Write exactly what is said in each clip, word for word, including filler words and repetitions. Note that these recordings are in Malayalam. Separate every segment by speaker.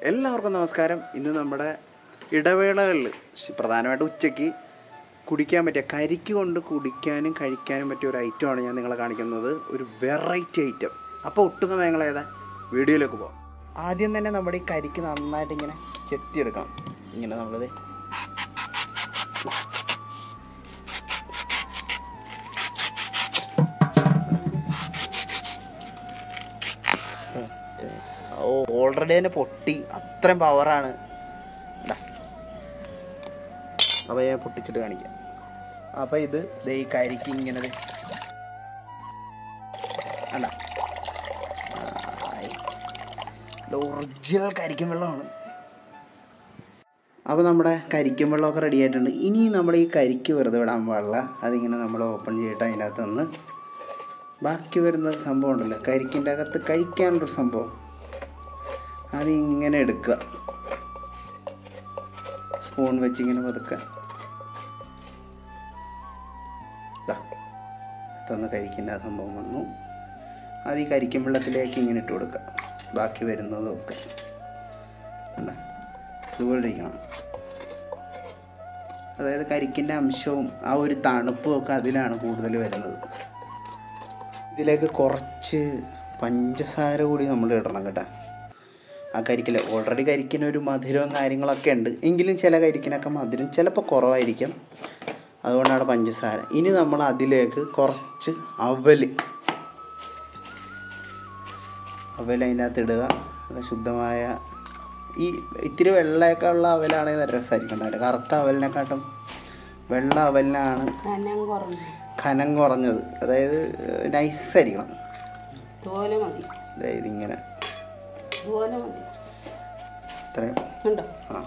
Speaker 1: എല്ലാവർക്കും നമസ്കാരം. ഇന്ന് നമ്മുടെ ഇടവേളകളിൽ പ്രധാനമായിട്ട് ഉച്ചയ്ക്ക് കുടിക്കാൻ പറ്റിയ കരിക്ക് കൊണ്ട് കുടിക്കാനും കഴിക്കാനും പറ്റിയ ഒരു ഐറ്റമാണ് ഞാൻ നിങ്ങളെ കാണിക്കുന്നത്. ഒരു വെറൈറ്റി ഐറ്റം. അപ്പോൾ ഒട്ടും സമയങ്ങൾ ഏതാ വീഡിയോയിലേക്ക് പോകാം. ആദ്യം തന്നെ നമ്മുടെ ഈ കരിക്ക് നന്നായിട്ട് ഇങ്ങനെ ചെത്തിയെടുക്കാം. ഇങ്ങനെ നമ്മളത് ഓ ഓൾറെഡി തന്നെ പൊട്ടി, അത്രയും പവറാണ്. അപ്പോൾ ഞാൻ പൊട്ടിച്ചിട്ട് കാണിക്കാം. അപ്പോൾ ഇത് ദേ ഈ കരിക്ക് ഇങ്ങനെ അല്ല ഒറിജിനൽ കരിക്കും വെള്ളമാണ്. അപ്പോൾ നമ്മുടെ കരിക്കും വെള്ളമൊക്കെ റെഡി ആയിട്ടുണ്ട്. ഇനി നമ്മൾ ഈ കരിക്ക് വെറുതെ വിടാൻ പാടില്ല. അതിങ്ങനെ നമ്മൾ ഓപ്പൺ ചെയ്തിട്ട് അതിനകത്ത് നിന്ന് ബാക്കി വരുന്നൊരു സംഭവം ഉണ്ടല്ലോ, കരിക്കിൻ്റെ അകത്ത് കഴിക്കാനുള്ളൊരു സംഭവം, അതിങ്ങനെ എടുക്കുക. സ്പൂൺ വെച്ചിങ്ങനെ പതുക്കുക. തന്ന് കരിക്കിൻ്റെ ആ സംഭവം വന്നു. അത് ഈ കരിക്കും വെള്ളത്തിലേക്ക് ഇങ്ങനെ ഇട്ട് കൊടുക്കുക. ബാക്കി വരുന്നതും ഒക്കെ അല്ല ഇതുപോലെ ഇരിക്കണം. അതായത് കരിക്കിൻ്റെ അംശവും ആ ഒരു തണുപ്പും ഒക്കെ അതിലാണ് കൂടുതൽ വരുന്നത്. ഇതിലേക്ക് കുറച്ച് പഞ്ചസാര കൂടി നമ്മൾ ഇടണം കേട്ടോ. ആ കരിക്കിൽ ഓൾറെഡി കരിക്കിനൊരു മധുരവും കാര്യങ്ങളൊക്കെ ഉണ്ട്, എങ്കിലും ചില കരിക്കിനൊക്കെ മധുരം ചിലപ്പോൾ കുറവായിരിക്കും. അതുകൊണ്ടാണ് പഞ്ചസാര. ഇനി നമ്മൾ അതിലേക്ക് കുറച്ച് അവൽ അവൽ അതിൻ്റെ അകത്ത് ഇടുക. ശുദ്ധമായ ഈ ഇത്തിരി വെള്ളയൊക്കെ ഉള്ള അവലാണെങ്കിൽ നല്ല രസമായിരിക്കും. അതിൻ്റെ കറുത്ത അവലിനെക്കാട്ടും വെള്ള അവലിനാണ് ഖനം കുറഞ്ഞത്. അതായത് നൈസായിരിക്കണം. അതായത് ഇങ്ങനെ ഇത്രയും ആ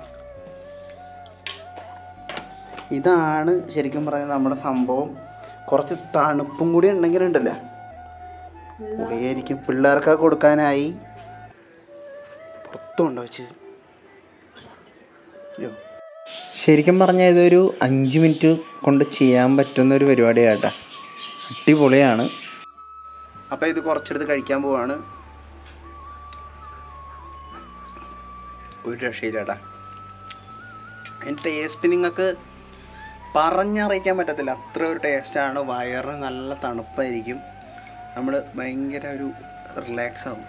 Speaker 1: ഇതാണ് ശരിക്കും പറഞ്ഞാൽ നമ്മുടെ സംഭവം. കുറച്ച് തണുപ്പും കൂടി ഉണ്ടെങ്കിലുണ്ടല്ലോ പൊളിയായിരിക്കും. പിള്ളേർക്കൊക്കെ കൊടുക്കാനായി പുറത്തുണ്ടോ വെച്ച്. ശരിക്കും പറഞ്ഞാൽ ഇതൊരു അഞ്ച് മിനിറ്റ് കൊണ്ട് ചെയ്യാൻ പറ്റുന്നൊരു പരിപാടിയാട്ടാ. അടിപൊളിയാണ്. അപ്പോൾ ഇത് കുറച്ചെടുത്ത് കഴിക്കാൻ പോവാണ്. ഒരു രക്ഷയില്ലാട്ടാ. അതിൻ്റെ ടേസ്റ്റ് നിങ്ങൾക്ക് പറഞ്ഞറിയിക്കാൻ പറ്റത്തില്ല, അത്ര ഒരു ടേസ്റ്റാണ്. വയറ് നല്ല തണുപ്പായിരിക്കും. നമ്മൾ ഭയങ്കര ഒരു റിലാക്സ് ആവും.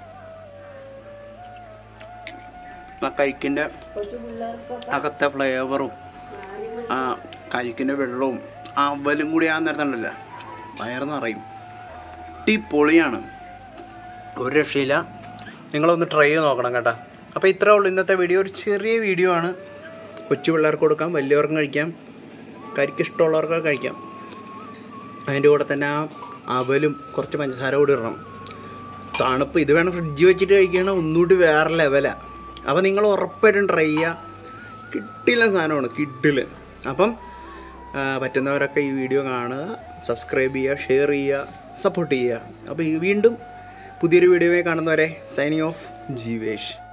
Speaker 1: ആ കരിക്കിൻ്റെ അകത്തെ ഫ്ലേവറും ആ കരിക്കിൻ്റെ വെള്ളവും ആ അവലും കൂടി ആ നേരത്തുണ്ടല്ലോ വയറ് നിറയും. അടിപൊളിയാണ്, ഒരു രക്ഷയില്ല. നിങ്ങളൊന്ന് ട്രൈ ചെയ്ത് നോക്കണം കേട്ടോ. അപ്പോൾ ഇത്രേ ഉള്ളൂ ഇന്നത്തെ വീഡിയോ. ഒരു ചെറിയ വീഡിയോ ആണ്. കൊച്ചു പിള്ളേർക്ക് കൊടുക്കാം, വലിയവർക്കും കഴിക്കാം, കരിക്ക് ഇഷ്ടമുള്ളവർക്ക് കഴിക്കാം. അതിൻ്റെ കൂടെ തന്നെ ആ അവലും കുറച്ച് പഞ്ചസാര കൂടി ഇടണം. തണുപ്പ് ഇത് വേണം ഫ്രിഡ്ജ് വെച്ചിട്ട് കഴിക്കണം, ഒന്നുകൂടി വേറെ ലെവലാണ്. അപ്പോൾ നിങ്ങൾ ഉറപ്പായിട്ടും ട്രൈ ചെയ്യുക. കിട്ടില്ല സാധനമാണ്, കിട്ടില്ല. അപ്പം പറ്റുന്നവരൊക്കെ ഈ വീഡിയോ കാണുക, സബ്സ്ക്രൈബ് ചെയ്യുക, ഷെയർ ചെയ്യുക, സപ്പോർട്ട് ചെയ്യുക. അപ്പോൾ ഈ വീണ്ടും പുതിയൊരു വീഡിയോയിൽ കാണുന്നവരെ സൈനിങ് ഓഫ് ജീവേഷ്.